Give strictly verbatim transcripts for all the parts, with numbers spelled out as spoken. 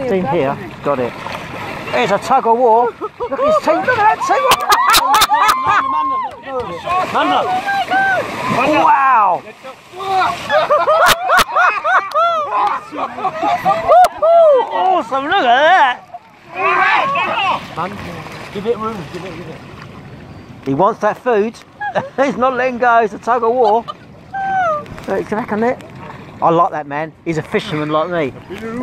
in here. Got it. It's a tug of war. Look at his teeth. Look at that teeth. Wow. Awesome. Look at that. Give it room. Give it, give it. He wants that food. He's not letting go. It's a tug of war. So he's back on it. I like that man. He's a fisherman like me.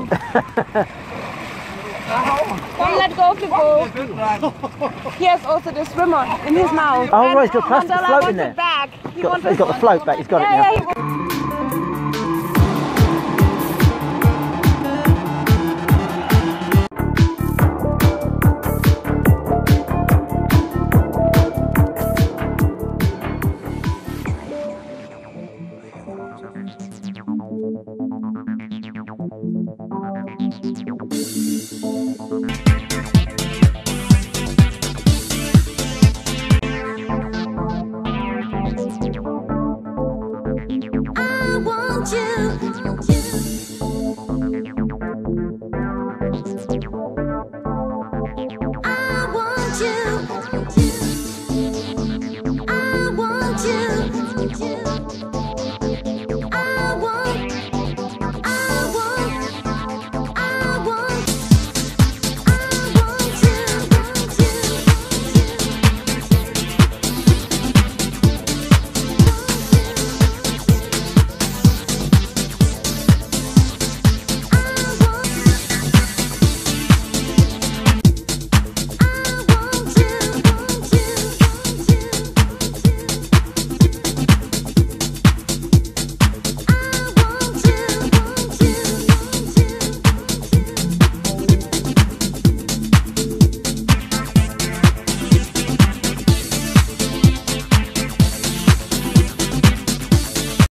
Don't let go of the boat. He has also the swimmer in his mouth. Oh, right, he's got plastic Mandela float in wants there. it back. He Got, wants he's got the float back. He's got yeah, it now. Yeah,